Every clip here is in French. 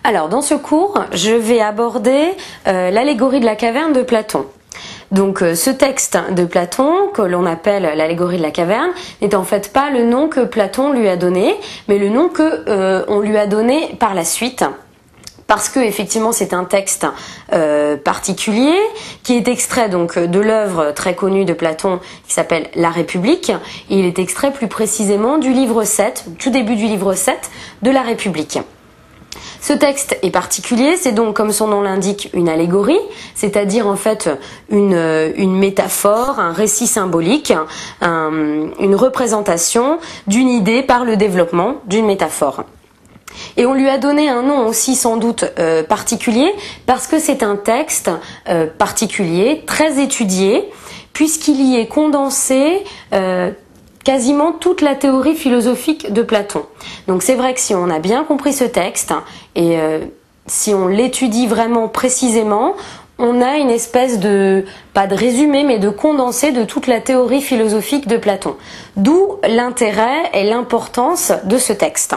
Alors, dans ce cours, je vais aborder l'allégorie de la caverne de Platon. Donc ce texte de Platon, que l'on appelle l'allégorie de la caverne, n'est en fait pas le nom que Platon lui a donné, mais le nom que on lui a donné par la suite. Parce que effectivement c'est un texte particulier qui est extrait donc de l'œuvre très connue de Platon qui s'appelle La République. Et il est extrait plus précisément du livre 7, tout début du livre 7 de La République. Ce texte est particulier, c'est donc comme son nom l'indique une allégorie, c'est-à-dire en fait une métaphore, un récit symbolique, une représentation d'une idée par le développement d'une métaphore. Et on lui a donné un nom aussi sans doute particulier parce que c'est un texte particulier, très étudié, puisqu'il y est condensé quasiment toute la théorie philosophique de Platon. Donc c'est vrai que si on a bien compris ce texte et si on l'étudie vraiment précisément, on a une espèce de, pas de résumé, mais de condensé de toute la théorie philosophique de Platon. D'où l'intérêt et l'importance de ce texte.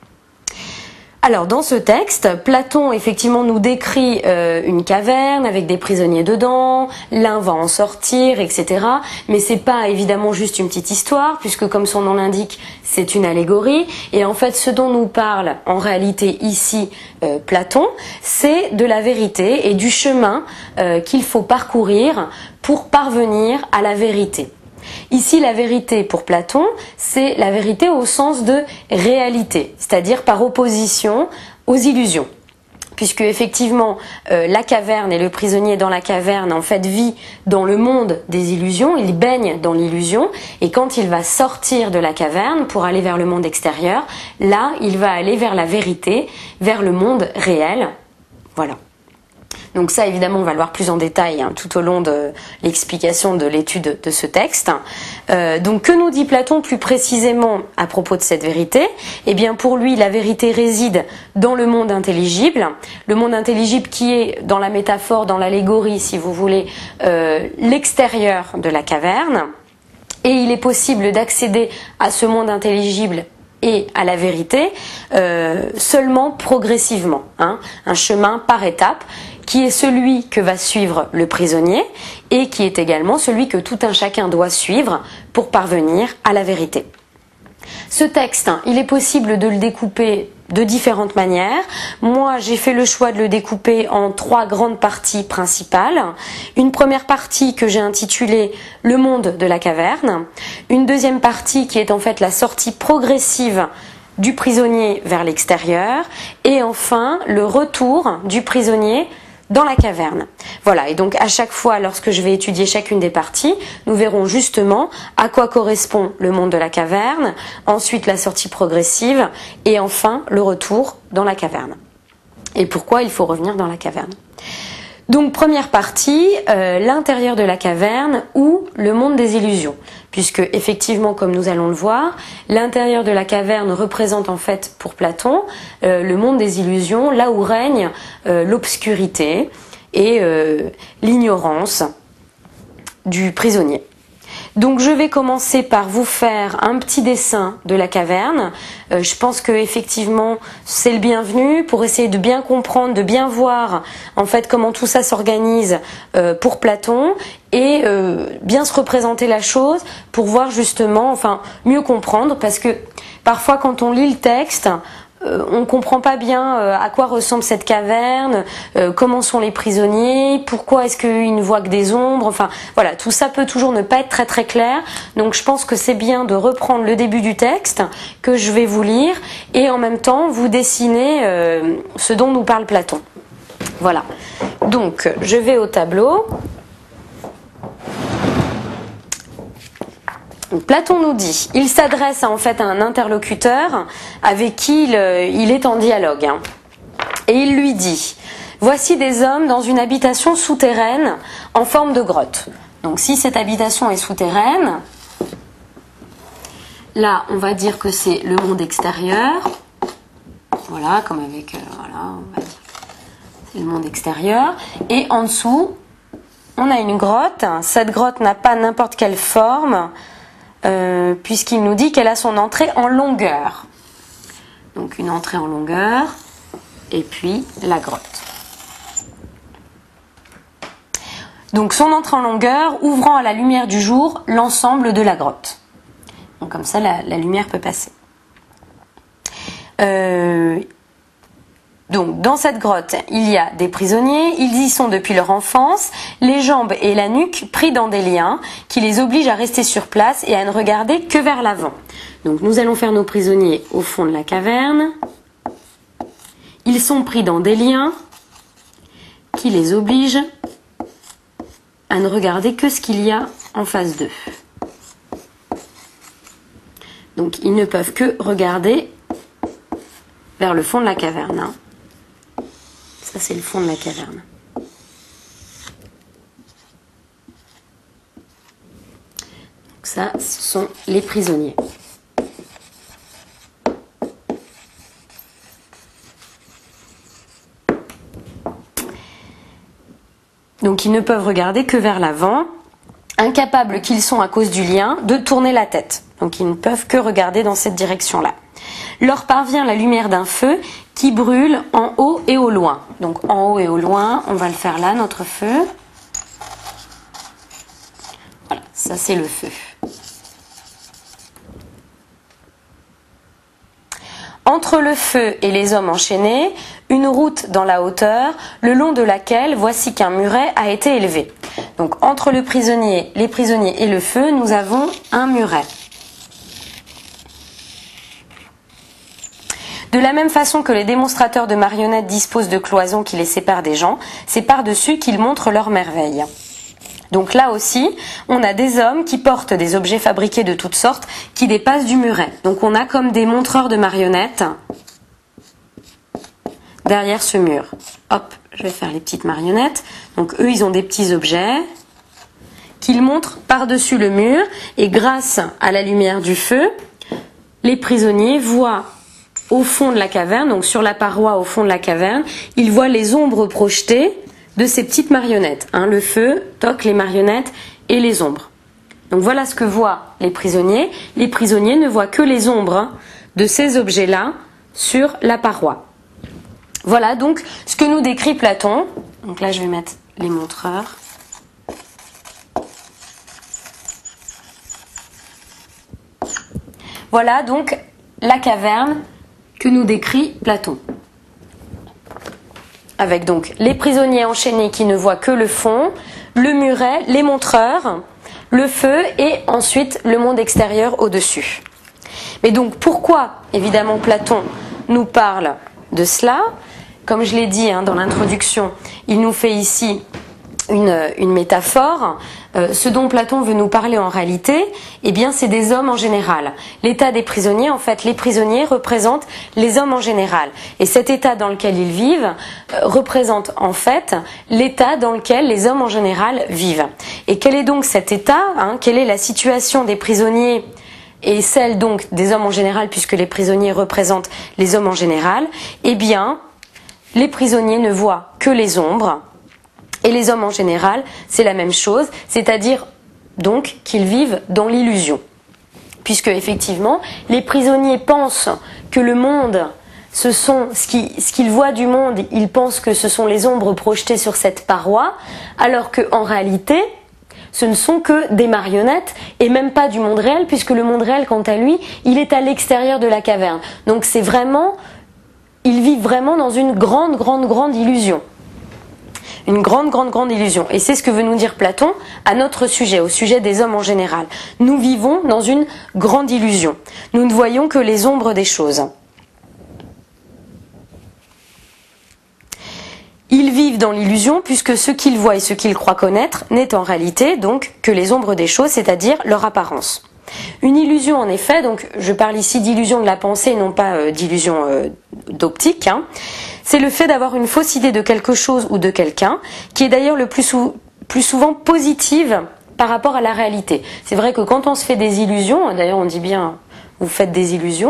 Alors dans ce texte, Platon effectivement nous décrit une caverne avec des prisonniers dedans, l'un va en sortir, etc. Mais c'est pas évidemment juste une petite histoire, puisque comme son nom l'indique, c'est une allégorie. Et en fait, ce dont nous parle en réalité ici Platon, c'est de la vérité et du chemin qu'il faut parcourir pour parvenir à la vérité. Ici, la vérité pour Platon, c'est la vérité au sens de réalité, c'est-à-dire par opposition aux illusions. Puisque effectivement, la caverne et le prisonnier dans la caverne en fait vit dans le monde des illusions, il baigne dans l'illusion, et quand il va sortir de la caverne pour aller vers le monde extérieur, là, il va aller vers la vérité, vers le monde réel. Voilà. Donc ça, évidemment, on va le voir plus en détail tout au long de l'explication de l'étude de ce texte. Donc, que nous dit Platon plus précisément à propos de cette vérité? Eh bien, pour lui, la vérité réside dans le monde intelligible. Le monde intelligible qui est, dans la métaphore, dans l'allégorie, si vous voulez, l'extérieur de la caverne. Et il est possible d'accéder à ce monde intelligible et à la vérité seulement progressivement, un chemin par étapes, qui est celui que va suivre le prisonnier et qui est également celui que tout un chacun doit suivre pour parvenir à la vérité. Ce texte, il est possible de le découper de différentes manières. Moi, j'ai fait le choix de le découper en 3 grandes parties principales. Une première partie que j'ai intitulée « Le monde de la caverne ». Une deuxième partie qui est en fait la sortie progressive du prisonnier vers l'extérieur. Et enfin, le retour du prisonnier dans la caverne. Voilà, et donc à chaque fois, lorsque je vais étudier chacune des parties, nous verrons justement à quoi correspond le monde de la caverne, ensuite la sortie progressive, et enfin le retour dans la caverne. Et pourquoi il faut revenir dans la caverne. Donc première partie, l'intérieur de la caverne ou le monde des illusions. Puisque effectivement, comme nous allons le voir, l'intérieur de la caverne représente en fait pour Platon le monde des illusions, là où règne l'obscurité et l'ignorance du prisonnier. Donc je vais commencer par vous faire un petit dessin de la caverne. Je pense que effectivement c'est le bienvenu pour essayer de bien comprendre, de bien voir en fait comment tout ça s'organise pour Platon et bien se représenter la chose pour voir justement, enfin mieux comprendre, parce que parfois quand on lit le texte, on ne comprend pas bien à quoi ressemble cette caverne, comment sont les prisonniers, pourquoi est-ce qu'ils ne voient que des ombres, enfin voilà, tout ça peut toujours ne pas être très très clair, donc je pense que c'est bien de reprendre le début du texte que je vais vous lire et en même temps vous dessiner ce dont nous parle Platon. Voilà, donc je vais au tableau. Platon nous dit, il s'adresse en fait à un interlocuteur avec qui il est en dialogue. Et il lui dit, voici des hommes dans une habitation souterraine en forme de grotte. Donc si cette habitation est souterraine, là on va dire que c'est le monde extérieur. Voilà, comme avec, voilà, on va dire, c'est le monde extérieur. Et en dessous, on a une grotte. Cette grotte n'a pas n'importe quelle forme, puisqu'il nous dit qu'elle a son entrée en longueur. Donc une entrée en longueur. et puis la grotte. Donc son entrée en longueur ouvrant à la lumière du jour l'ensemble de la grotte. Donc comme ça la lumière peut passer. Donc dans cette grotte, il y a des prisonniers, ils y sont depuis leur enfance, les jambes et la nuque pris dans des liens qui les obligent à rester sur place et à ne regarder que vers l'avant. Donc nous allons faire nos prisonniers au fond de la caverne. Ils sont pris dans des liens qui les obligent à ne regarder que ce qu'il y a en face d'eux. Donc ils ne peuvent que regarder vers le fond de la caverne. Hein. Ça, c'est le fond de la caverne. Donc ça, ce sont les prisonniers. Donc ils ne peuvent regarder que vers l'avant, incapables qu'ils sont à cause du lien de tourner la tête. Donc ils ne peuvent que regarder dans cette direction-là. Leur parvient la lumière d'un feu qui brûle en haut et au loin. Donc en haut et au loin, on va le faire là, notre feu. Voilà, ça c'est le feu. Entre le feu et les hommes enchaînés, une route dans la hauteur, le long de laquelle voici qu'un muret a été élevé. Donc entre les prisonniers et le feu, nous avons un muret. De la même façon que les démonstrateurs de marionnettes disposent de cloisons qui les séparent des gens, c'est par-dessus qu'ils montrent leurs merveilles. Donc là aussi, on a des hommes qui portent des objets fabriqués de toutes sortes qui dépassent du muret. Donc on a comme des montreurs de marionnettes derrière ce mur. Hop, je vais faire les petites marionnettes. Donc eux, ils ont des petits objets qu'ils montrent par-dessus le mur. Et grâce à la lumière du feu, les prisonniers voient au fond de la caverne, donc sur la paroi au fond de la caverne, ils voient les ombres projetées de ces petites marionnettes. Hein, le feu, toc, les marionnettes et les ombres. Donc voilà ce que voient les prisonniers. Les prisonniers ne voient que les ombres de ces objets-là sur la paroi. Voilà donc ce que nous décrit Platon. Donc là je vais mettre les montreurs. Voilà donc la caverne que nous décrit Platon. Avec donc les prisonniers enchaînés qui ne voient que le fond, le muret, les montreurs, le feu et ensuite le monde extérieur au-dessus. Mais donc pourquoi, évidemment, Platon nous parle de cela? Comme je l'ai dit dans l'introduction, il nous fait ici une métaphore. Ce dont Platon veut nous parler en réalité, eh bien, c'est des hommes en général. L'état des prisonniers, en fait, les prisonniers représentent les hommes en général. Et cet état dans lequel ils vivent représente en fait l'état dans lequel les hommes en général vivent. Et quel est donc cet état, quelle est la situation des prisonniers et celle donc des hommes en général, puisque les prisonniers représentent les hommes en général? Eh bien, les prisonniers ne voient que les ombres. Et les hommes en général, c'est la même chose, c'est-à-dire donc qu'ils vivent dans l'illusion. Puisque effectivement, les prisonniers pensent que le monde, ce qu'ils voient du monde, ils pensent que ce sont les ombres projetées sur cette paroi, alors qu'en réalité, ce ne sont que des marionnettes et même pas du monde réel, puisque le monde réel, quant à lui, il est à l'extérieur de la caverne. Donc c'est vraiment, ils vivent vraiment dans une grande illusion. Une grande illusion. Et c'est ce que veut nous dire Platon à notre sujet, au sujet des hommes en général. Nous vivons dans une grande illusion. Nous ne voyons que les ombres des choses. Ils vivent dans l'illusion puisque ce qu'ils voient et ce qu'ils croient connaître n'est en réalité donc que les ombres des choses, c'est-à-dire leur apparence. Une illusion en effet, donc je parle ici d'illusion de la pensée, non pas d'illusion d'optique, c'est le fait d'avoir une fausse idée de quelque chose ou de quelqu'un, qui est d'ailleurs le plus souvent positive par rapport à la réalité. C'est vrai que quand on se fait des illusions, d'ailleurs on dit bien vous faites des illusions,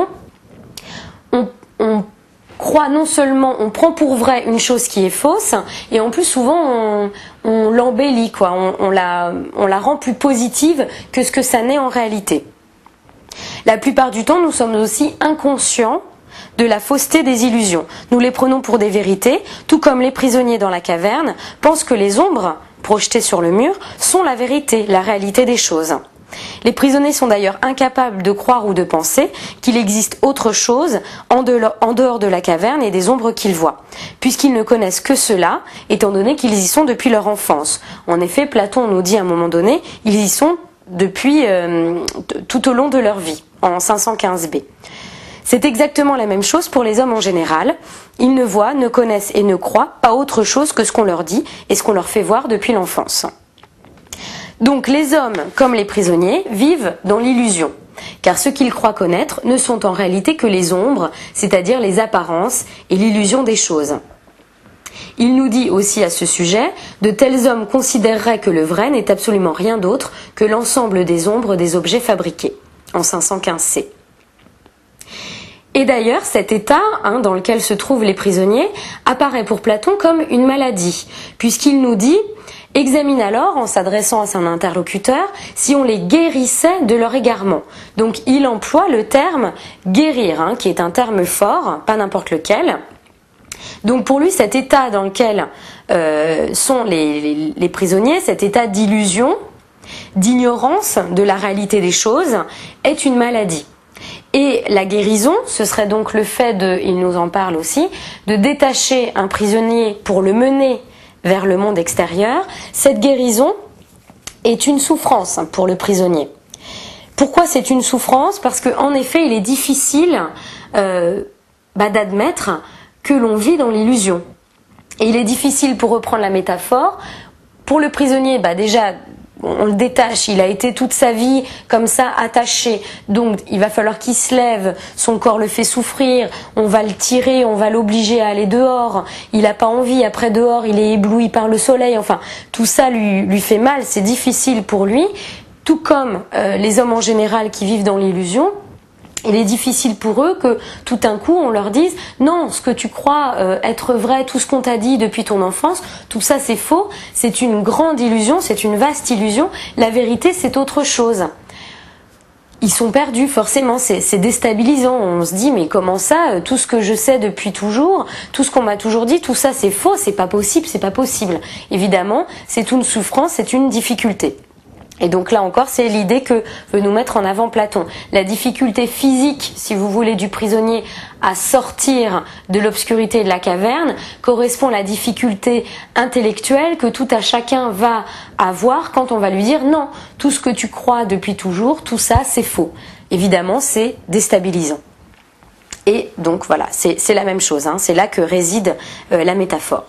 on croit non seulement, on prend pour vrai une chose qui est fausse, et en plus souvent on l'embellit, on la rend plus positive que ce que ça n'est en réalité. La plupart du temps, nous sommes aussi inconscients de la fausseté des illusions. Nous les prenons pour des vérités, tout comme les prisonniers dans la caverne pensent que les ombres projetées sur le mur sont la vérité, la réalité des choses. Les prisonniers sont d'ailleurs incapables de croire ou de penser qu'il existe autre chose en dehors de la caverne et des ombres qu'ils voient, puisqu'ils ne connaissent que cela, étant donné qu'ils y sont depuis leur enfance. En effet, Platon nous dit à un moment donné, ils y sont depuis tout au long de leur vie, en 515b. C'est exactement la même chose pour les hommes en général. Ils ne voient, ne connaissent et ne croient pas autre chose que ce qu'on leur dit et ce qu'on leur fait voir depuis l'enfance. Donc les hommes, comme les prisonniers, vivent dans l'illusion, car ce qu'ils croient connaître ne sont en réalité que les ombres, c'est-à-dire les apparences et l'illusion des choses. Il nous dit aussi à ce sujet, de tels hommes considéreraient que le vrai n'est absolument rien d'autre que l'ensemble des ombres des objets fabriqués, en 515c. Et d'ailleurs, cet état dans lequel se trouvent les prisonniers apparaît pour Platon comme une maladie, puisqu'il nous dit « Examine alors, en s'adressant à son interlocuteur, si on les guérissait de leur égarement ». Donc il emploie le terme « guérir », qui est un terme fort, pas n'importe lequel. Donc pour lui, cet état dans lequel sont les prisonniers, cet état d'illusion, d'ignorance de la réalité des choses, est une maladie. Et la guérison, ce serait donc le fait il nous en parle aussi, de détacher un prisonnier pour le mener vers le monde extérieur. Cette guérison est une souffrance pour le prisonnier. Pourquoi c'est une souffrance? Parce qu'en effet, il est difficile d'admettre que l'on vit dans l'illusion. Et il est difficile, pour reprendre la métaphore, pour le prisonnier, déjà, on le détache, il a été toute sa vie comme ça attaché, donc il va falloir qu'il se lève, son corps le fait souffrir, on va le tirer, on va l'obliger à aller dehors, il n'a pas envie, après dehors il est ébloui par le soleil, enfin tout ça lui fait mal, c'est difficile pour lui, tout comme les hommes en général qui vivent dans l'illusion. Il est difficile pour eux que tout d'un coup on leur dise non, ce que tu crois être vrai, tout ce qu'on t'a dit depuis ton enfance, tout ça c'est faux, c'est une grande illusion, c'est une vaste illusion, la vérité c'est autre chose. Ils sont perdus forcément, c'est déstabilisant, on se dit mais comment ça, tout ce que je sais depuis toujours, tout ce qu'on m'a toujours dit, tout ça c'est faux, c'est pas possible, c'est pas possible. Évidemment, c'est une souffrance, c'est une difficulté. Et donc là encore, c'est l'idée que veut nous mettre en avant Platon. La difficulté physique, si vous voulez, du prisonnier à sortir de l'obscurité de la caverne correspond à la difficulté intellectuelle que tout à chacun va avoir quand on va lui dire non, tout ce que tu crois depuis toujours, tout ça c'est faux. Évidemment, c'est déstabilisant. Et donc voilà, c'est la même chose, c'est là que réside la métaphore.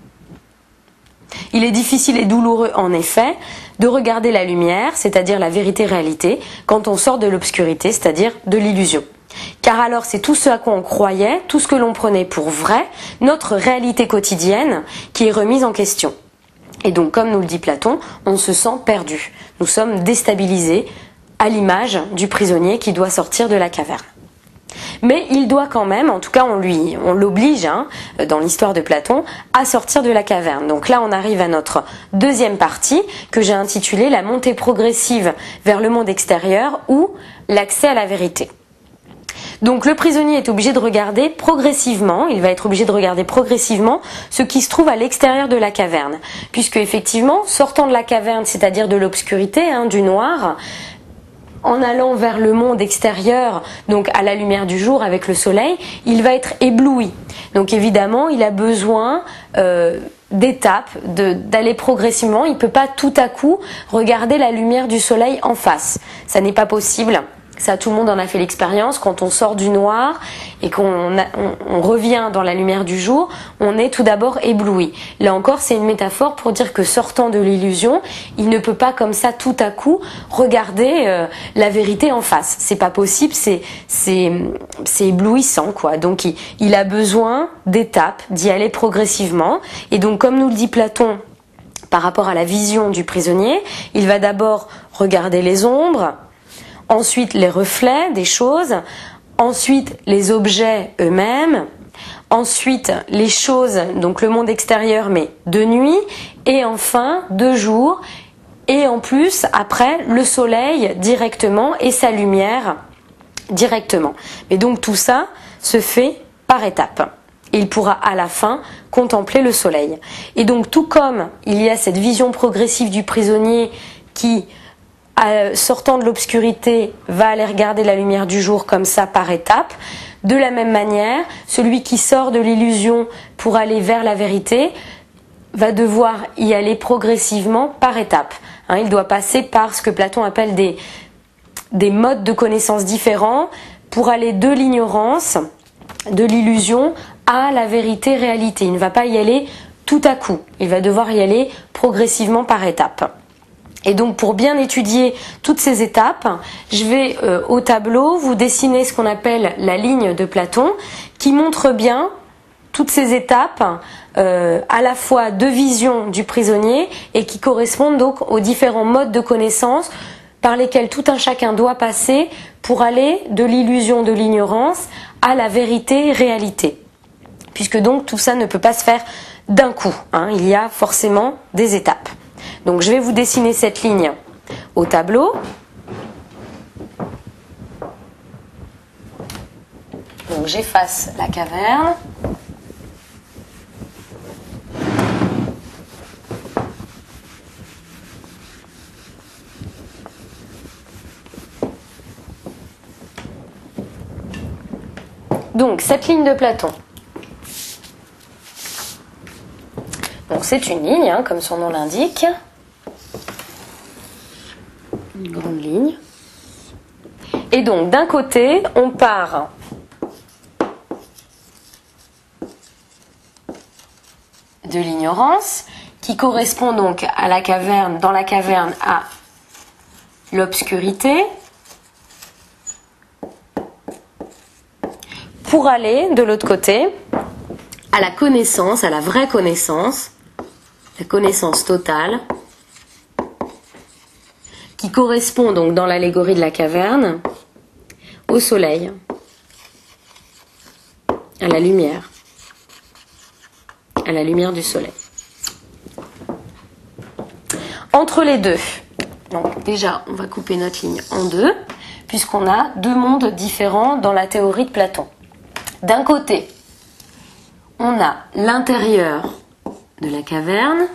Il est difficile et douloureux, en effet, de regarder la lumière, c'est-à-dire la vérité-réalité, quand on sort de l'obscurité, c'est-à-dire de l'illusion. Car alors c'est tout ce à quoi on croyait, tout ce que l'on prenait pour vrai, notre réalité quotidienne, qui est remise en question. Et donc, comme nous le dit Platon, on se sent perdu. Nous sommes déstabilisés, à l'image du prisonnier qui doit sortir de la caverne. Mais il doit quand même, en tout cas on l'oblige dans l'histoire de Platon, à sortir de la caverne. Donc là on arrive à notre deuxième partie que j'ai intitulée la montée progressive vers le monde extérieur ou l'accès à la vérité. Donc le prisonnier est obligé de regarder progressivement, il va être obligé de regarder progressivement ce qui se trouve à l'extérieur de la caverne. Puisque effectivement, sortant de la caverne, c'est-à-dire de l'obscurité, du noir, en allant vers le monde extérieur, donc à la lumière du jour avec le soleil, il va être ébloui. Donc évidemment, il a besoin d'étapes, d'aller progressivement. Il ne peut pas tout à coup regarder la lumière du soleil en face. Ça n'est pas possible. Ça, tout le monde en a fait l'expérience. Quand on sort du noir et qu'on revient dans la lumière du jour, on est tout d'abord ébloui. Là encore, c'est une métaphore pour dire que sortant de l'illusion, il ne peut pas comme ça tout à coup regarder la vérité en face. C'est pas possible, c'est éblouissant, quoi. Donc il a besoin d'étapes, d'y aller progressivement. Et donc, comme nous le dit Platon, par rapport à la vision du prisonnier, il va d'abord regarder les ombres, ensuite les reflets des choses, ensuite les objets eux-mêmes, ensuite les choses, donc le monde extérieur mais de nuit, et enfin de jour, et en plus après le soleil directement et sa lumière directement. Mais donc tout ça, se fait par étapes. Il pourra à la fin contempler le soleil. Et donc tout comme il y a cette vision progressive du prisonnier qui, sortant de l'obscurité, va aller regarder la lumière du jour comme ça par étapes, de la même manière, celui qui sort de l'illusion pour aller vers la vérité va devoir y aller progressivement par étapes. Il doit passer par ce que Platon appelle des modes de connaissance différents pour aller de l'ignorance, de l'illusion à la vérité réalité. Il ne va pas y aller tout à coup, il va devoir y aller progressivement par étapes. Et donc pour bien étudier toutes ces étapes, je vais au tableau vous dessiner ce qu'on appelle la ligne de Platon, qui montre bien toutes ces étapes à la fois de vision du prisonnier et qui correspondent donc aux différents modes de connaissance par lesquels tout un chacun doit passer pour aller de l'illusion de l'ignorance à la vérité réalité. Puisque donc tout ça ne peut pas se faire d'un coup, il y a forcément des étapes. Donc je vais vous dessiner cette ligne au tableau. Donc j'efface la caverne. Donc cette ligne de Platon. Donc c'est une ligne, comme son nom l'indique. Une grande ligne. Et donc d'un côté, on part de l'ignorance, qui correspond donc à la caverne, dans la caverne à l'obscurité, pour aller de l'autre côté à la connaissance, à la vraie connaissance, la connaissance totale, qui correspond donc dans l'allégorie de la caverne au soleil, à la lumière du soleil. Entre les deux, donc déjà on va couper notre ligne en deux, puisqu'on a deux mondes différents dans la théorie de Platon. D'un côté, on a l'intérieur de la caverne,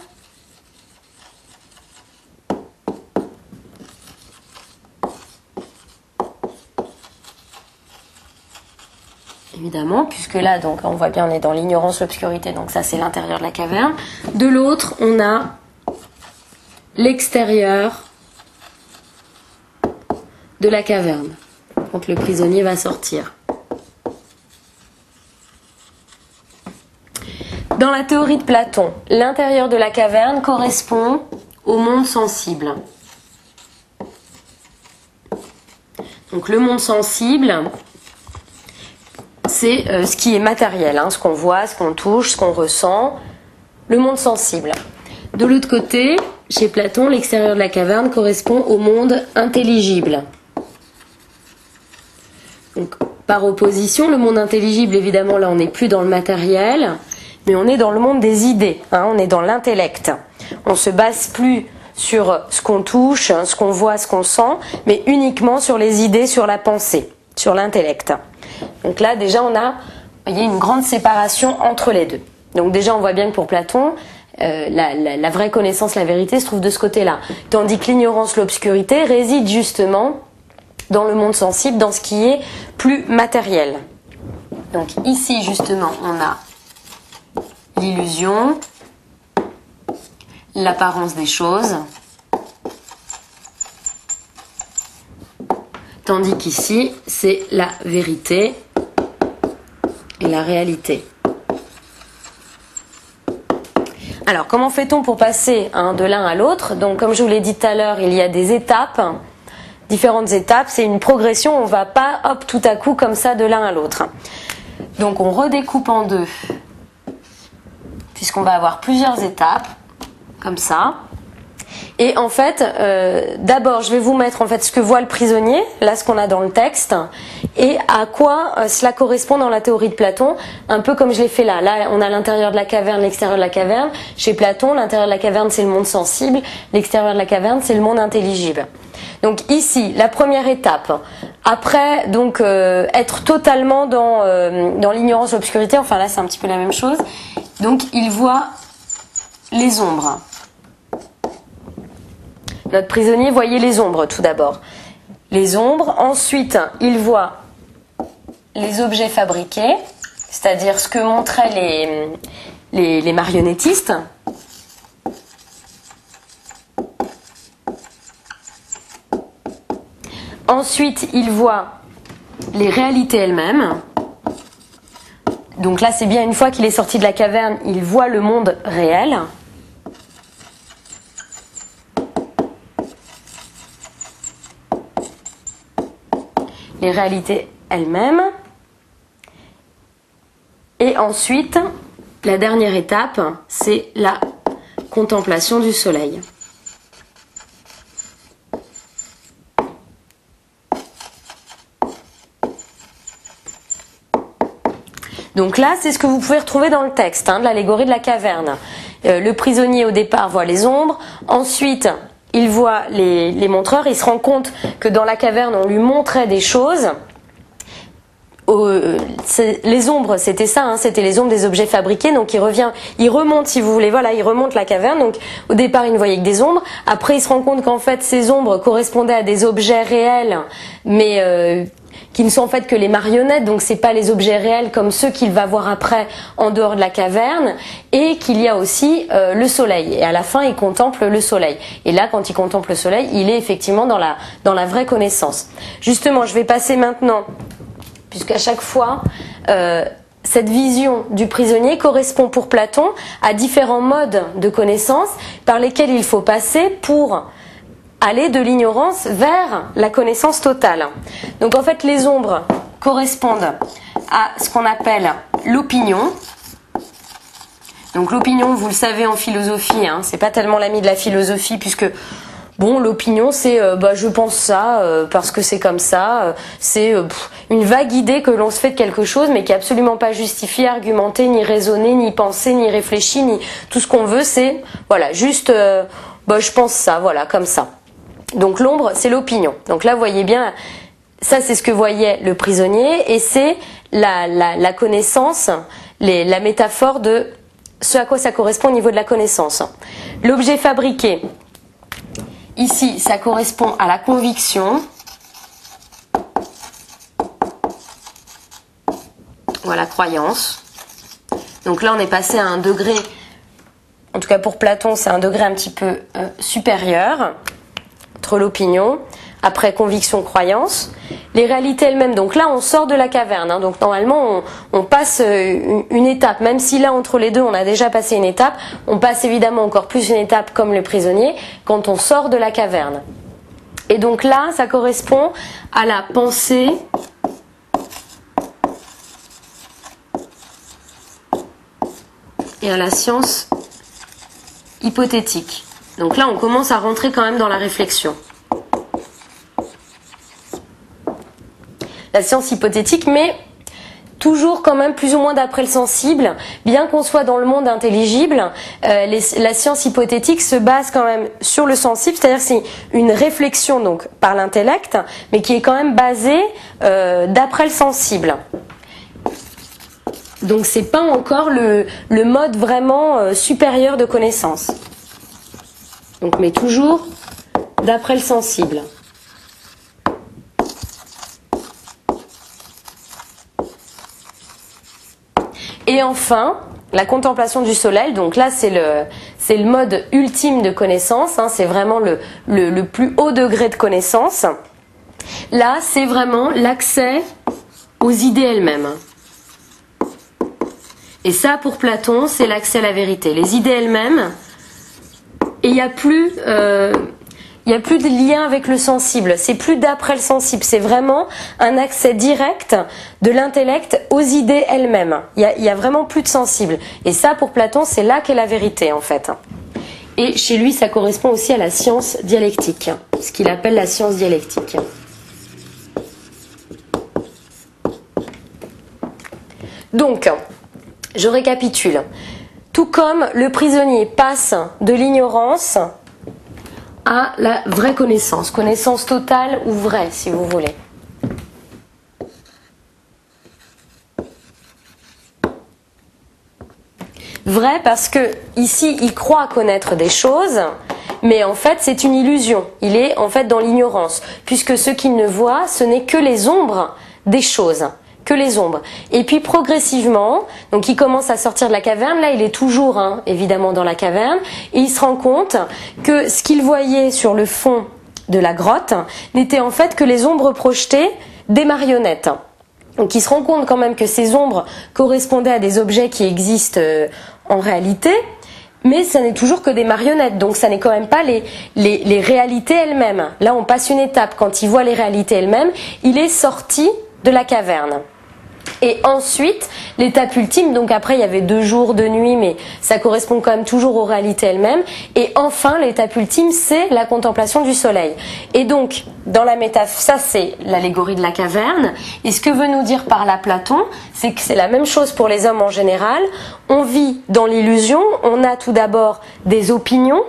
évidemment, puisque là, donc, on voit bien, on est dans l'ignorance, l'obscurité, donc ça, c'est l'intérieur de la caverne. De l'autre, on a l'extérieur de la caverne, quand le prisonnier va sortir. Dans la théorie de Platon, l'intérieur de la caverne correspond au monde sensible. Donc le monde sensible, c'est ce qui est matériel, ce qu'on voit, ce qu'on touche, ce qu'on ressent, le monde sensible. De l'autre côté, chez Platon, l'extérieur de la caverne correspond au monde intelligible. Donc, par opposition, le monde intelligible, évidemment, là on n'est plus dans le matériel, mais on est dans le monde des idées, on est dans l'intellect. On ne se base plus sur ce qu'on touche, ce qu'on voit, ce qu'on sent, mais uniquement sur les idées, sur la pensée, sur l'intellect. Donc là, déjà, il y a une grande séparation entre les deux. Donc déjà, on voit bien que pour Platon, la vraie connaissance, la vérité se trouve de ce côté-là. Tandis que l'ignorance, l'obscurité réside justement dans le monde sensible, dans ce qui est plus matériel. Donc ici, justement, on a l'illusion, l'apparence des choses, tandis qu'ici, c'est la vérité et la réalité. Alors, comment fait-on pour passer de l'un à l'autre? Donc, comme je vous l'ai dit tout à l'heure, il y a des étapes, différentes étapes. C'est une progression, on ne va pas, hop, tout à coup, comme ça, de l'un à l'autre. Donc, on redécoupe en deux, puisqu'on va avoir plusieurs étapes, comme ça. Et en fait, d'abord, je vais vous mettre en fait ce que voit le prisonnier, là ce qu'on a dans le texte, et à quoi cela correspond dans la théorie de Platon, un peu comme je l'ai fait là. Là, on a l'intérieur de la caverne, l'extérieur de la caverne. Chez Platon, l'intérieur de la caverne, c'est le monde sensible, l'extérieur de la caverne, c'est le monde intelligible. Donc ici, la première étape, après donc être totalement dans l'ignorance, l'obscurité, enfin là c'est un petit peu la même chose, donc il voit les ombres. Notre prisonnier voyait les ombres tout d'abord. Les ombres, ensuite il voit les objets fabriqués, c'est-à-dire ce que montraient les marionnettistes. Ensuite, il voit les réalités elles-mêmes. Donc là, c'est bien une fois qu'il est sorti de la caverne, il voit le monde réel. Les réalités elles-mêmes. Et ensuite, la dernière étape, c'est la contemplation du soleil. Donc là, c'est ce que vous pouvez retrouver dans le texte de l'allégorie de la caverne. Le prisonnier au départ voit les ombres, ensuite il voit les montreurs, il se rend compte que dans la caverne on lui montrait des choses. Les ombres, c'était ça, c'était les ombres des objets fabriqués. Donc il remonte, si vous voulez, voilà, il remonte la caverne. Donc au départ, il ne voyait que des ombres. Après, il se rend compte qu'en fait, ces ombres correspondaient à des objets réels, mais qui ne sont en fait que les marionnettes. Donc c'est pas les objets réels comme ceux qu'il va voir après en dehors de la caverne. Et qu'il y a aussi le soleil. Et à la fin, il contemple le soleil. Et là, quand il contemple le soleil, il est effectivement dans la vraie connaissance. Justement, je vais passer maintenant, puisqu'à chaque fois, cette vision du prisonnier correspond pour Platon à différents modes de connaissance par lesquels il faut passer pour aller de l'ignorance vers la connaissance totale. Donc en fait, les ombres correspondent à ce qu'on appelle l'opinion. Donc l'opinion, vous le savez en philosophie, c'est pas tellement l'ami de la philosophie, puisque bon, l'opinion, c'est je pense ça parce que c'est comme ça. C'est une vague idée que l'on se fait de quelque chose, mais qui est absolument pas justifiée, argumentée, ni raisonnée, ni pensée, ni réfléchie, ni tout ce qu'on veut. C'est voilà, juste je pense ça, voilà, comme ça. Donc l'ombre, c'est l'opinion. Donc là, vous voyez bien, ça c'est ce que voyait le prisonnier, et c'est la connaissance, la métaphore de ce à quoi ça correspond au niveau de la connaissance. L'objet fabriqué. Ici, ça correspond à la conviction. Ou à la croyance. Donc là, on est passé à un degré, en tout cas pour Platon, c'est un degré un petit peu supérieur, entre l'opinion, après conviction, croyance. Les réalités elles-mêmes, donc là, on sort de la caverne. Donc normalement, on passe une étape, même si là, entre les deux, on a déjà passé une étape, on passe évidemment encore plus une étape comme le prisonnier, quand on sort de la caverne. Et donc là, ça correspond à la pensée et à la science hypothétique. Donc là, on commence à rentrer quand même dans la réflexion. La science hypothétique, mais toujours quand même plus ou moins d'après le sensible, bien qu'on soit dans le monde intelligible, la science hypothétique se base quand même sur le sensible, c'est-à-dire c'est une réflexion donc par l'intellect, mais qui est quand même basée d'après le sensible. Donc c'est pas encore le mode vraiment supérieur de connaissance. Donc mais toujours d'après le sensible. Et enfin, la contemplation du soleil, donc là c'est le mode ultime de connaissance, c'est vraiment le plus haut degré de connaissance. Là c'est vraiment l'accès aux idées elles-mêmes. Et ça pour Platon c'est l'accès à la vérité, les idées elles-mêmes, et il n'y a plus de lien avec le sensible, c'est plus d'après le sensible, c'est vraiment un accès direct de l'intellect aux idées elles-mêmes. Il y a vraiment plus de sensible. Et ça, pour Platon, c'est là qu'est la vérité, en fait. Et chez lui, ça correspond aussi à la science dialectique, ce qu'il appelle la science dialectique. Donc, je récapitule. Tout comme le prisonnier passe de l'ignorance à la vraie connaissance, connaissance totale ou vraie, si vous voulez. Vrai parce que ici, il croit connaître des choses, mais en fait, c'est une illusion. Il est en fait dans l'ignorance, puisque ce qu'il ne voit, ce n'est que les ombres des choses. Que les ombres. Et puis progressivement, donc il commence à sortir de la caverne, là il est toujours évidemment dans la caverne, et il se rend compte que ce qu'il voyait sur le fond de la grotte n'était en fait que les ombres projetées des marionnettes. Donc il se rend compte quand même que ces ombres correspondaient à des objets qui existent en réalité, mais ça n'est toujours que des marionnettes, donc ça n'est quand même pas les réalités elles-mêmes. Là on passe une étape, quand il voit les réalités elles-mêmes, il est sorti de la caverne. Et ensuite, l'étape ultime, donc après il y avait 2 jours, 2 nuits, mais ça correspond quand même toujours aux réalités elles-mêmes. Et enfin, l'étape ultime, c'est la contemplation du soleil. Et donc, dans la métaphore, ça c'est l'allégorie de la caverne. Et ce que veut nous dire par là Platon, c'est que c'est la même chose pour les hommes en général. On vit dans l'illusion, on a tout d'abord des opinions,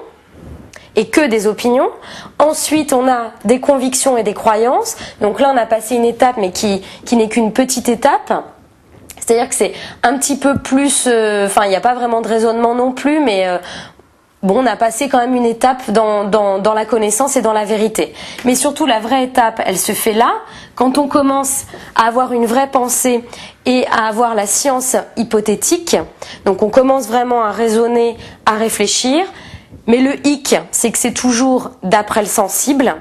et que des opinions. Ensuite, on a des convictions et des croyances. Donc là, on a passé une étape, mais qui n'est qu'une petite étape. C'est-à-dire que c'est un petit peu plus... Enfin, il n'y a pas vraiment de raisonnement non plus, mais... Bon, on a passé quand même une étape dans la connaissance et dans la vérité. Mais surtout, la vraie étape, elle se fait là, quand on commence à avoir une vraie pensée et à avoir la science hypothétique. Donc on commence vraiment à raisonner, à réfléchir. Mais le hic, c'est que c'est toujours d'après le sensible.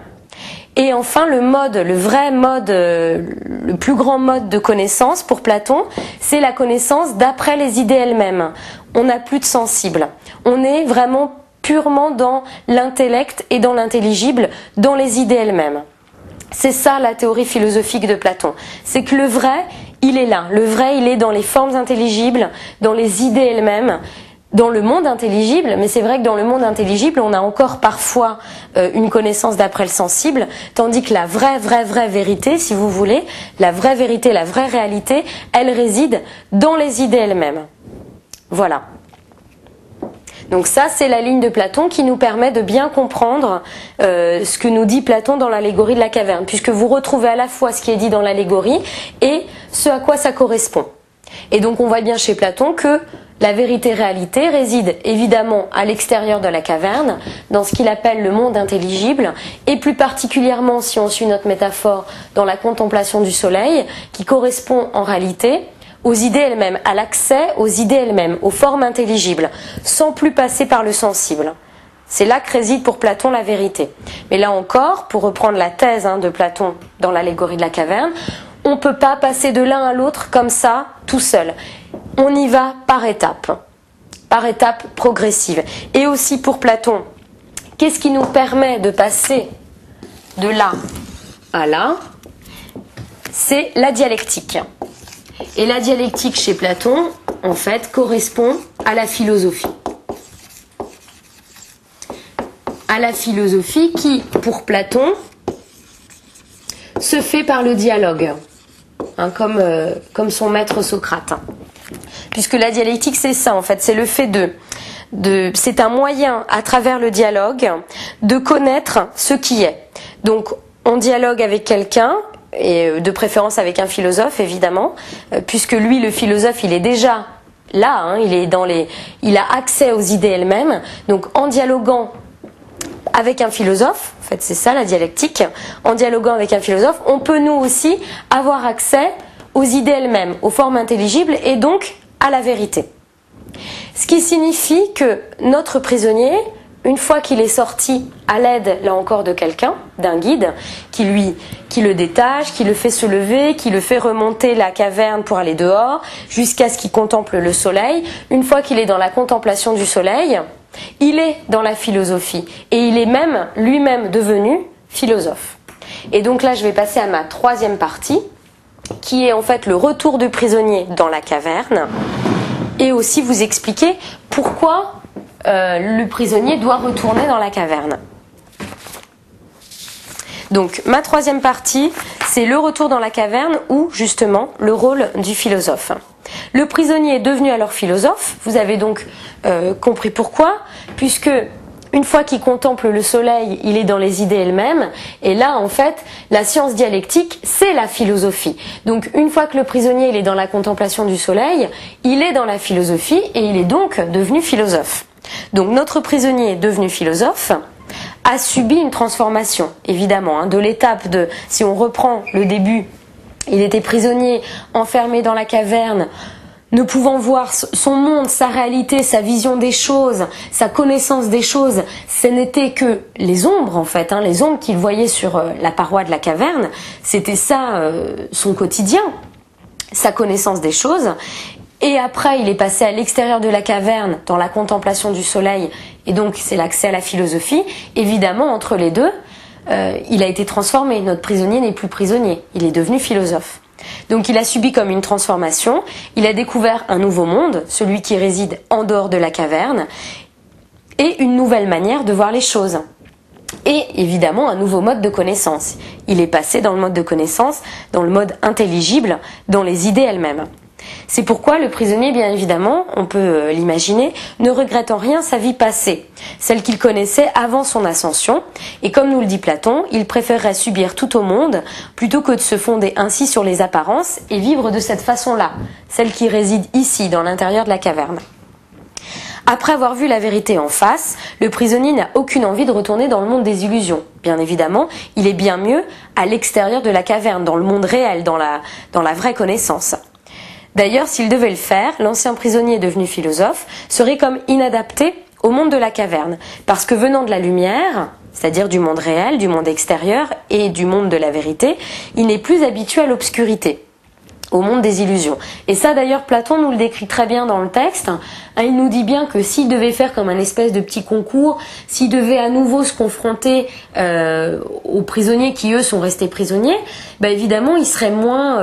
Et enfin, le vrai mode, le plus grand mode de connaissance pour Platon, c'est la connaissance d'après les idées elles-mêmes. On n'a plus de sensible. On est vraiment purement dans l'intellect et dans l'intelligible, dans les idées elles-mêmes. C'est ça la théorie philosophique de Platon. C'est que le vrai, il est là. Le vrai, il est dans les formes intelligibles, dans les idées elles-mêmes, dans le monde intelligible, mais c'est vrai que dans le monde intelligible, on a encore parfois une connaissance d'après le sensible, tandis que la vraie vérité, si vous voulez, la vraie vérité, la vraie réalité, elle réside dans les idées elles-mêmes. Voilà. Donc ça, c'est la ligne de Platon qui nous permet de bien comprendre ce que nous dit Platon dans l'allégorie de la caverne, puisque vous retrouvez à la fois ce qui est dit dans l'allégorie et ce à quoi ça correspond. Et donc on voit bien chez Platon que la vérité-réalité réside évidemment à l'extérieur de la caverne, dans ce qu'il appelle le monde intelligible, et plus particulièrement, si on suit notre métaphore, dans la contemplation du soleil, qui correspond en réalité aux idées elles-mêmes, à l'accès aux idées elles-mêmes, aux formes intelligibles, sans plus passer par le sensible. C'est là que réside pour Platon la vérité. Mais là encore, pour reprendre la thèse de Platon dans l'allégorie de la caverne, on ne peut pas passer de l'un à l'autre comme ça, tout seul. On y va par étapes progressives. Et aussi pour Platon, qu'est-ce qui nous permet de passer de là à là? C'est la dialectique. Et la dialectique chez Platon, en fait, correspond à la philosophie. À la philosophie qui, pour Platon, se fait par le dialogue, comme son maître Socrate. Puisque la dialectique, c'est ça, en fait, c'est le fait c'est un moyen, à travers le dialogue, de connaître ce qui est. Donc, on dialogue avec quelqu'un, et de préférence avec un philosophe, évidemment, puisque lui, le philosophe, il est déjà là, il a accès aux idées elles-mêmes. Donc, en dialoguant avec un philosophe, en fait, c'est ça la dialectique, en dialoguant avec un philosophe, on peut nous aussi avoir accès aux idées elles-mêmes, aux formes intelligibles et donc à la vérité. Ce qui signifie que notre prisonnier, une fois qu'il est sorti à l'aide, là encore, de quelqu'un, d'un guide, qui le détache, qui le fait se lever, qui le fait remonter la caverne pour aller dehors, jusqu'à ce qu'il contemple le soleil, une fois qu'il est dans la contemplation du soleil, il est dans la philosophie et il est même lui-même devenu philosophe. Et donc là, je vais passer à ma troisième partie, qui est en fait le retour du prisonnier dans la caverne, et aussi vous expliquer pourquoi le prisonnier doit retourner dans la caverne. Donc ma troisième partie, c'est le retour dans la caverne ou justement le rôle du philosophe. Le prisonnier est devenu alors philosophe, vous avez donc compris pourquoi, puisque une fois qu'il contemple le soleil, il est dans les idées elles-mêmes, et là en fait, la science dialectique, c'est la philosophie. Donc une fois que le prisonnier il est dans la contemplation du soleil, il est dans la philosophie et il est donc devenu philosophe. Donc notre prisonnier est devenu philosophe, a subi une transformation, évidemment, de l'étape de, si on reprend le début, il était prisonnier, enfermé dans la caverne, ne pouvant voir son monde, sa réalité, sa vision des choses, sa connaissance des choses, ce n'était que les ombres en fait, les ombres qu'il voyait sur la paroi de la caverne, c'était ça son quotidien, sa connaissance des choses. Et après, il est passé à l'extérieur de la caverne, dans la contemplation du soleil, et donc c'est l'accès à la philosophie. Évidemment, entre les deux, il a été transformé. Notre prisonnier n'est plus prisonnier, il est devenu philosophe. Donc il a subi comme une transformation, il a découvert un nouveau monde, celui qui réside en dehors de la caverne, et une nouvelle manière de voir les choses. Et évidemment un nouveau mode de connaissance. Il est passé dans le mode de connaissance, dans le mode intelligible, dans les idées elles-mêmes. C'est pourquoi le prisonnier, bien évidemment, on peut l'imaginer, ne regrette en rien sa vie passée, celle qu'il connaissait avant son ascension, et comme nous le dit Platon, il préférerait subir tout au monde plutôt que de se fonder ainsi sur les apparences et vivre de cette façon-là, celle qui réside ici, dans l'intérieur de la caverne. Après avoir vu la vérité en face, le prisonnier n'a aucune envie de retourner dans le monde des illusions. Bien évidemment, il est bien mieux à l'extérieur de la caverne, dans le monde réel, dans la vraie connaissance. D'ailleurs, s'il devait le faire, l'ancien prisonnier devenu philosophe serait comme inadapté au monde de la caverne, parce que venant de la lumière, c'est-à-dire du monde réel, du monde extérieur et du monde de la vérité, il n'est plus habitué à l'obscurité, au monde des illusions. Et ça d'ailleurs, Platon nous le décrit très bien dans le texte. Il nous dit bien que s'il devait faire comme un espèce de petit concours, s'il devait à nouveau se confronter aux prisonniers qui eux sont restés prisonniers, évidemment il serait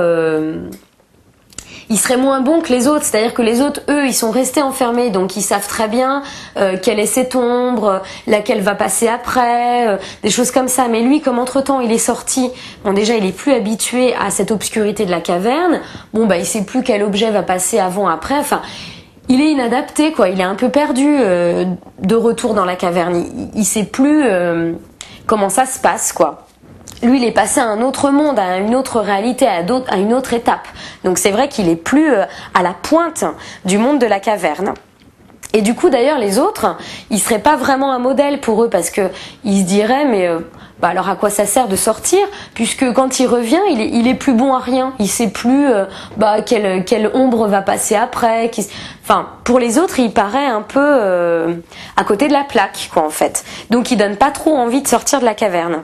moins bon que les autres, c'est-à-dire que les autres, eux, ils sont restés enfermés, donc ils savent très bien quelle est cette ombre, laquelle va passer après, des choses comme ça. Mais lui, comme entre-temps, il est sorti, bon déjà, il est plus habitué à cette obscurité de la caverne, il sait plus quel objet va passer avant, après, enfin, il est inadapté, quoi, il est un peu perdu de retour dans la caverne, il sait plus comment ça se passe, quoi. Lui, il est passé à un autre monde, à une autre réalité, à une autre étape. Donc c'est vrai qu'il est plus à la pointe du monde de la caverne. Et du coup, d'ailleurs, les autres, ils seraient pas vraiment un modèle pour eux parce que ils se diraient, mais alors à quoi ça sert de sortir, puisque quand il revient, il est plus bon à rien. Il sait plus quelle ombre va passer après. Enfin, pour les autres, il paraît un peu à côté de la plaque, quoi, en fait. Donc, il donne pas trop envie de sortir de la caverne.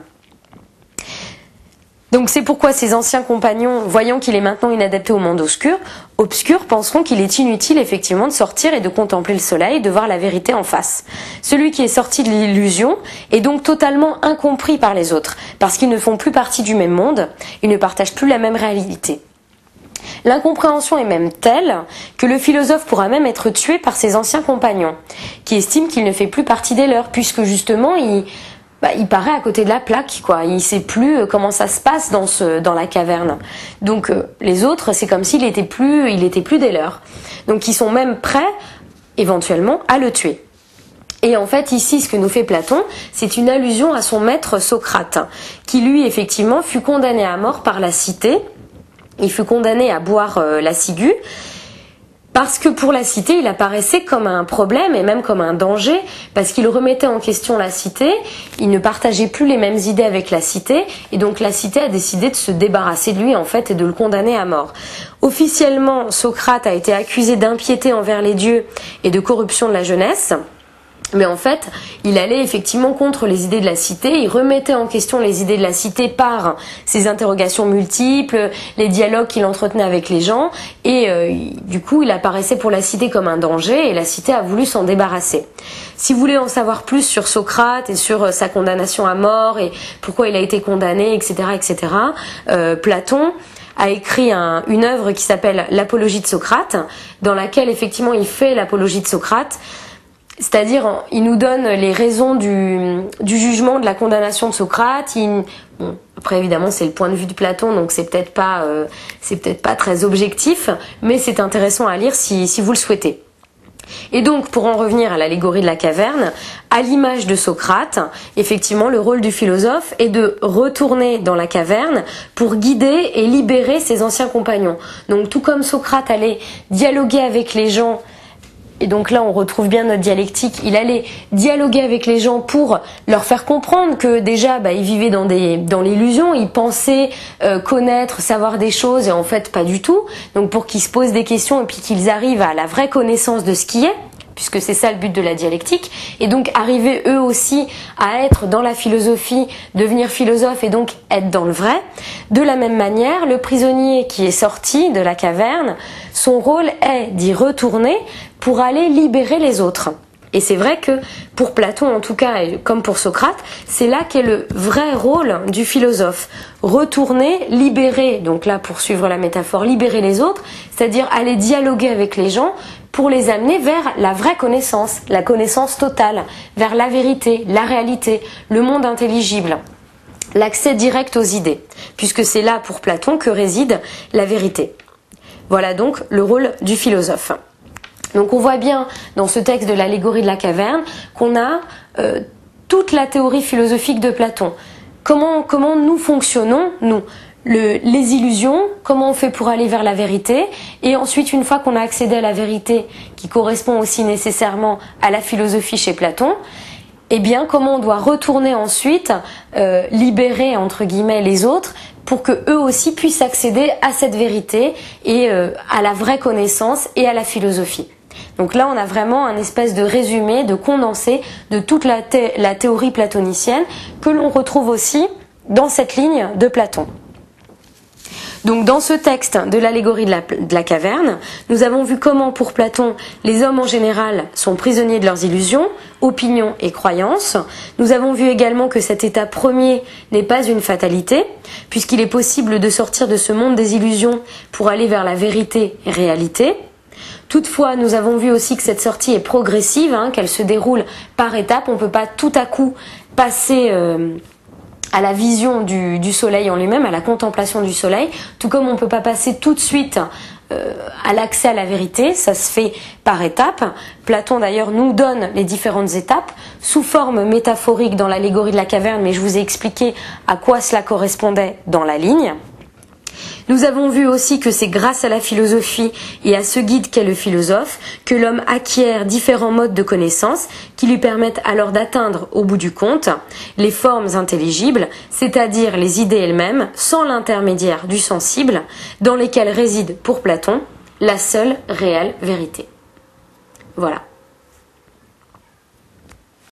Donc c'est pourquoi ses anciens compagnons, voyant qu'il est maintenant inadapté au monde obscur, penseront qu'il est inutile effectivement de sortir et de contempler le soleil, de voir la vérité en face. Celui qui est sorti de l'illusion est donc totalement incompris par les autres, parce qu'ils ne font plus partie du même monde, ils ne partagent plus la même réalité. L'incompréhension est même telle que le philosophe pourra même être tué par ses anciens compagnons, qui estiment qu'il ne fait plus partie des leurs, puisque justement il paraît à côté de la plaque, quoi. Il sait plus comment ça se passe dans la caverne. Donc les autres, c'est comme s'il était plus des leurs. Donc ils sont même prêts, éventuellement, à le tuer. Et en fait, ici, ce que nous fait Platon, c'est une allusion à son maître Socrate, qui lui, effectivement, fut condamné à mort par la cité. Il fut condamné à boire la ciguë, parce que pour la cité, il apparaissait comme un problème et même comme un danger, parce qu'il remettait en question la cité, il ne partageait plus les mêmes idées avec la cité, et donc la cité a décidé de se débarrasser de lui en fait et de le condamner à mort. Officiellement, Socrate a été accusé d'impiété envers les dieux et de corruption de la jeunesse. Mais en fait, il allait effectivement contre les idées de la cité, il remettait en question les idées de la cité par ses interrogations multiples, les dialogues qu'il entretenait avec les gens, et du coup il apparaissait pour la cité comme un danger, et la cité a voulu s'en débarrasser. Si vous voulez en savoir plus sur Socrate et sur sa condamnation à mort, et pourquoi il a été condamné, etc., Platon a écrit une œuvre qui s'appelle l'Apologie de Socrate, dans laquelle effectivement il fait l'apologie de Socrate, C'est-à-dire, il nous donne les raisons du jugement, de la condamnation de Socrate. Bon, après, évidemment, c'est le point de vue de Platon, donc c'est peut-être pas très objectif, mais c'est intéressant à lire si vous le souhaitez. Et donc, pour en revenir à l'allégorie de la caverne, à l'image de Socrate, effectivement, le rôle du philosophe est de retourner dans la caverne pour guider et libérer ses anciens compagnons. Donc, tout comme Socrate allait dialoguer avec les gens, et donc là on retrouve bien notre dialectique, il allait dialoguer avec les gens pour leur faire comprendre que déjà ils vivaient dans l'illusion, ils pensaient connaître, savoir des choses et en fait pas du tout, donc pour qu'ils se posent des questions et puis qu'ils arrivent à la vraie connaissance de ce qui est, puisque c'est ça le but de la dialectique, et donc arriver eux aussi à être dans la philosophie, devenir philosophe et donc être dans le vrai. De la même manière, le prisonnier qui est sorti de la caverne, son rôle est d'y retourner pour aller libérer les autres. Et c'est vrai que pour Platon en tout cas, et comme pour Socrate, c'est là qu'est le vrai rôle du philosophe. Retourner, libérer, donc là pour suivre la métaphore, libérer les autres, c'est-à-dire aller dialoguer avec les gens pour les amener vers la vraie connaissance, la connaissance totale, vers la vérité, la réalité, le monde intelligible, l'accès direct aux idées, puisque c'est là pour Platon que réside la vérité. Voilà donc le rôle du philosophe. Donc on voit bien dans ce texte de l'allégorie de la caverne qu'on a toute la théorie philosophique de Platon. Comment nous fonctionnons, nous, les illusions, comment on fait pour aller vers la vérité, et ensuite une fois qu'on a accédé à la vérité qui correspond aussi nécessairement à la philosophie chez Platon, eh bien comment on doit retourner ensuite libérer entre guillemets les autres pour que eux aussi puissent accéder à cette vérité et à la vraie connaissance et à la philosophie. Donc là, on a vraiment un espèce de résumé, de condensé de toute la théorie platonicienne que l'on retrouve aussi dans cette ligne de Platon. Donc dans ce texte de l'allégorie de la caverne, nous avons vu comment pour Platon, les hommes en général sont prisonniers de leurs illusions, opinions et croyances. Nous avons vu également que cet état premier n'est pas une fatalité, puisqu'il est possible de sortir de ce monde des illusions pour aller vers la vérité et réalité. Toutefois, nous avons vu aussi que cette sortie est progressive, qu'elle se déroule par étapes. On ne peut pas tout à coup passer à la vision du soleil en lui-même, à la contemplation du soleil, tout comme on ne peut pas passer tout de suite à l'accès à la vérité, ça se fait par étapes. Platon d'ailleurs nous donne les différentes étapes sous forme métaphorique dans l'allégorie de la caverne, mais je vous ai expliqué à quoi cela correspondait dans la ligne. Nous avons vu aussi que c'est grâce à la philosophie et à ce guide qu'est le philosophe que l'homme acquiert différents modes de connaissance qui lui permettent alors d'atteindre au bout du compte les formes intelligibles, c'est-à-dire les idées elles-mêmes, sans l'intermédiaire du sensible, dans lesquelles réside pour Platon la seule réelle vérité. Voilà.